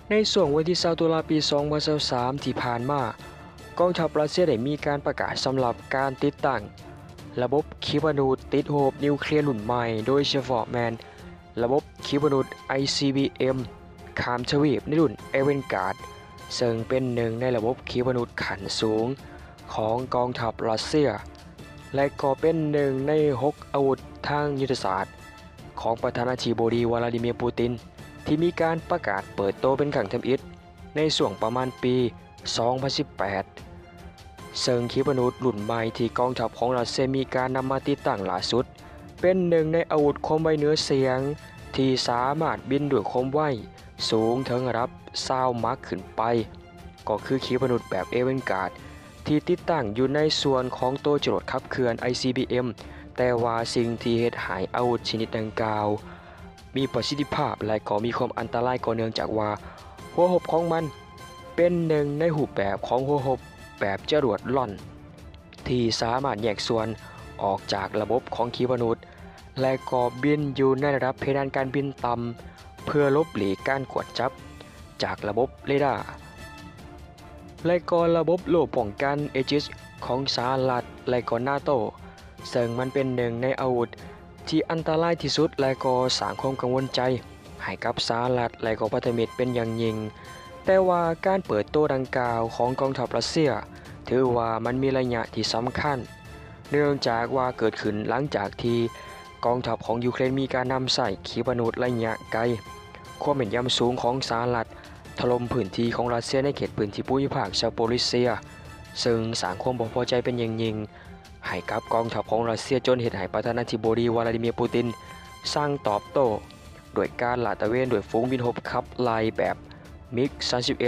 ในช่วงวันที่20ตุลาปี2023ที่ผ่านมากองทัพรัสเซียได้มีการประกาศสำหรับการติดตั้งระบบขีปนาวุธติดโฮปนิวเคลียร์รุ่นใหม่โดยเฉพาะระบบขีปนาวุธ ICBM ข้ามทวีปในรุ่นเอเวนการ์ดซึ่งเป็นหนึ่งในระบบขีปนาวุธขั้นสูงของกองทัพรัสเซียและก็เป็นหนึ่งใน6อาวุธทางยุทธศาสตร์ของประธานาธิบดีวลาดิเมียร์ปูตินที่มีการประกาศเปิดตัวเป็นครั้งทำอิฐในช่วงประมาณปี 2018 ซึ่งขีปนาวุธรุ่นใหม่ที่กองทัพของรัสเซียมีการนำมาติดตั้งล่าสุดเป็นหนึ่งในอาวุธคมไวเหนือเสียงที่สามารถบินด้วยความไวสูงถึงระดับ20 มัคขึ้นไปก็คือขีปนาวุธแบบเอเวนการ์ดที่ติดตั้งอยู่ในส่วนของตัวจรวดขับเคลื่อน ICBM แต่ว่าสิ่งที่เฮ็ดให้อาวุธชนิดดังกล่าวมีประสิทธิภาพและก็มีความอันตรายก็เนื่องจากว่าหัวหบของมันเป็นหนึ่งในรูปแบบของหัวหบแบบจรวดล่อนที่สามารถแยกส่วนออกจากระบบของขีปนาวุธและก็บินอยู่ในระดับเพดานการบินต่ำเพื่อลบหลีกการกวดจับจากระบบเรดาร์และก็ระบบโล่ป้องกันเอจิสของสหรัฐและก็นาโตซึ่งมันเป็นหนึ่งในอาวุธที่อันตรายที่สุดและก็สร้างความกังวลใจให้กับสหรัฐและก็พันธมิตรเป็นอย่างยิ่งแต่ว่าการเปิดตัวดังกล่าวของกองทัพรัสเซียถือว่ามันมีระยะที่สำคัญเนื่องจากว่าเกิดขึ้นหลังจากที่กองทัพของยูเครนมีการนำใส่ขีปนาวุธระยะไกลความแม่นยำสูงของสหรัฐถล่มพื้นที่ของรัสเซียในเขตพื้นที่ภูมิภาคซาโปริเซียซึ่งสร้างความบ่พอใจเป็นอย่างยิ่งให้กับกองทัพของรัสเซียจนเฮ็ดให้ประธานาธิบดีวลาดิเมียร์ปูตินสร้างตอบโต้ด้วยการลาดตระเวนด้วยฝูงบินรบขับไล่แบบมิก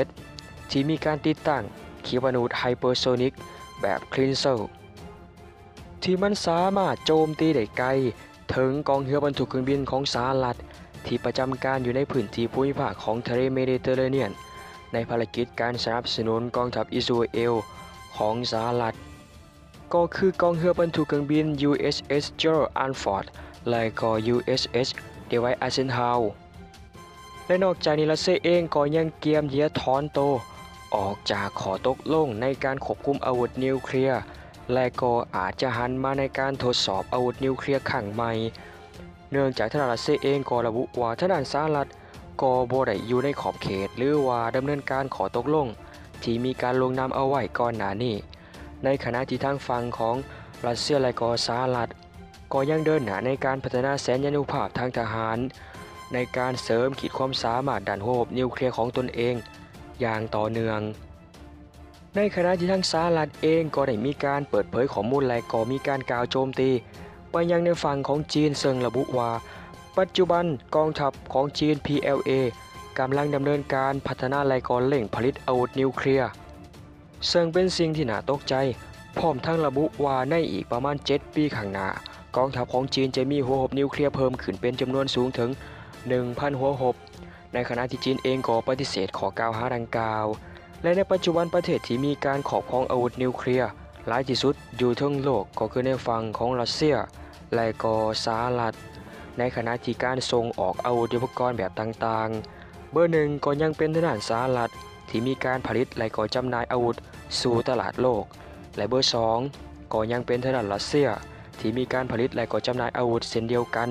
31ที่มีการติดตั้งขีปนาวุธไฮเปอร์โซนิกแบบคลินเซลที่มันสามารถโจมตีได้ไกลถึงกองเรือบรรทุกเครื่องบินของสหรัฐที่ประจำการอยู่ในพื้นที่ภูมิภาคของทะเลเมดิเตอร์เรเนียนในภารกิจการสนับสนุนกองทัพอิสราเอลของสหรัฐก็คือกองเรือบรรทุกเครื่องบิน USS Gerald R. Ford และก็ USS Dwight Eisenhower และนอกจากนี้รัสเซียเองก็ยังเตรียมที่จะถอนตัวออกจากข้อตกลงในการควบคุมอาวุธนิวเคลียร์และก็อาจจะหันมาในการทดสอบอาวุธนิวเคลียร์ครั้งใหม่เนื่องจากทางรัสเซียเองก็ระบุว่าทางสหรัฐก็บ่ได้อยู่ในขอบเขตหรือว่าดำเนินการข้อตกลงที่มีการลงนามเอาไว้ก่อนหน้านี้ในขณะที่ทางฝั่งของรัสเซียและก็สหรัฐก็ยังเดินหน้าในการพัฒนาแสนยานุภาพทางทหารในการเสริมขีดความสามารถด้านหัวหบนิวเคลียร์ของตนเองอย่างต่อเนื่องในขณะที่ทางสหรัฐเองก็ได้มีการเปิดเผยข้อมูลและก็มีการกล่าวโจมตีไปยังในฝั่งของจีนซึ่งระบุว่าปัจจุบันกองทัพของจีน PLA กำลังดำเนินการพัฒนาและก็เร่งผลิตอาวุธนิวเคลียร์ซึ่งเป็นสิ่งที่น่าตกใจพร้อมทั้งระบุว่าในอีกประมาณ7 ปีข้างหน้ากองทัพของจีนจะมีหัวหบนิวเคลียร์เพิ่มขึ้นเป็นจำนวนสูงถึง 1,000 หัวหบในขณะที่จีนเองก็ปฏิเสธข้อกล่าวหาดังกล่าวและในปัจจุบันประเทศที่มีการครอบครองอาวุธนิวเคลียร์หลายที่สุดอยู่ทั่วโลกก็คือในฝั่งของรัสเซียและก็สหรัฐในขณะที่การส่งออกอาวุธยุทโธปกรณ์แบบต่างๆเบอร์หนึ่งก็ยังเป็นทางสหรัฐที่มีการผลิตและก็จำหน่ายอาวุธสู่ตลาดโลกและเบอร์2ก็ยังเป็นทางรัสเซียที่มีการผลิตและก็จำหน่ายอาวุธเช่นเดียวกัน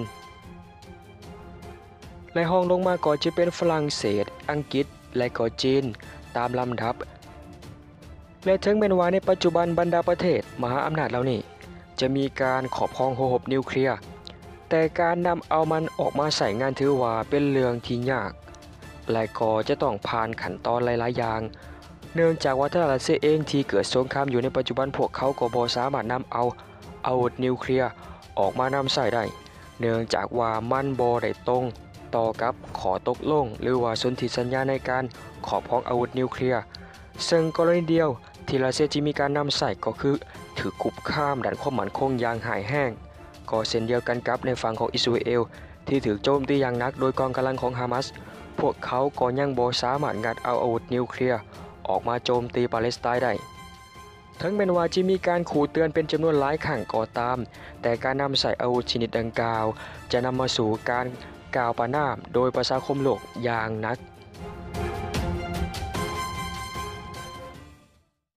และห้องลงมาก็จะเป็นฝรั่งเศสอังกฤษและก็จีนตามลำดับและถึงแม้ว่าในปัจจุบันบรรดาประเทศมหาอำนาจเหล่านี้จะมีการครอบครองหัวหบนิวเคลียร์แต่การนำเอามันออกมาใส่งานถือว่าเป็นเรื่องที่ยากและก็จะต้องผ่านขั้นตอนหลายๆอย่างเนื่องจากว่าทางรัสเซียเองที่เกิดสงครามอยู่ในปัจจุบันพวกเขาก็บ่สามารถนำเอาอาวุธนิวเคลียร์ออกมานำใส่ได้เนื่องจากว่ามันบ่ได้ตรงต่อกับข้อตกลงหรือว่าสนธิสัญญาในการครอบครองอาวุธนิวเคลียร์ซึ่งกรณีเดียวที่รัสเซียจะมีการนำใส่ก็คือถือคุกคามด้านความมั่นคงอย่างหายแห้งก็เช่นเดียวกันกับในฝั่งของอิสราเอลที่ถูกโจมตีอย่างหนักโดยกองกำลังของฮามาสพวกเขาก็ยังบ่สามารถงัดเอาอาวุธนิวเคลียร์ออกมาโจมตีปาเลสไตน์ได้ทั้งแม้ว่าจะมีการขู่เตือนเป็นจำนวนหลายครั้งก็ตามแต่การนำใส่อาวุธชนิดดังกล่าวจะนำมาสู่การกล่าวประณามโดยประชาคมโลกอย่างหนัก